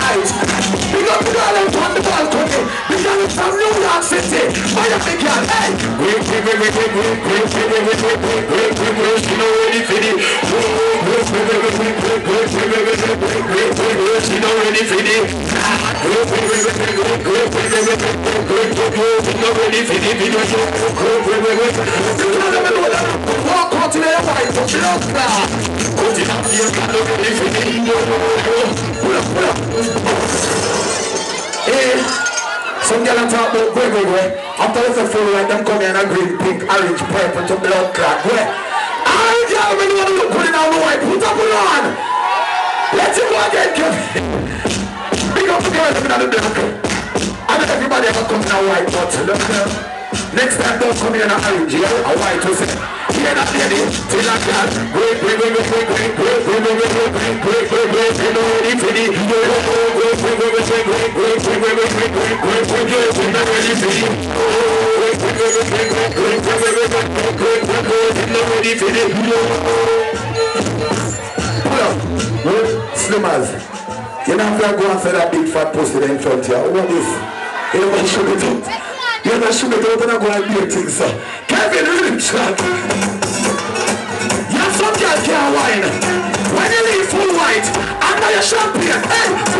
white. Big up the girl out on the balcony. The girl is from New York City. Miami girl, hey. She know ready for the. She know ready for the. Walk out to the white, but she don't stop. Put it up here, can't look ready for the. Pull up. Hey, some girl talk about where. After the full light, them come here in a green, pink, orange, purple to blood clot. Where? I girl, when you want to put it on the white, put up on. Let it go again, Kevin. Big up the girl, looking at the black. And everybody ever come in a white bottle, look there. Next time don't come here in a orange, a white will say, hear that lady, till that girl, break, you know ready for the, pull up, slimmers. You know if you go and say that big fat pussy there in front of you, what is? You know what should it out? You know should it out and I go and do things, sir. Kevin Richard. You some girl can't whine. When you leave full white, under your champagne, hey!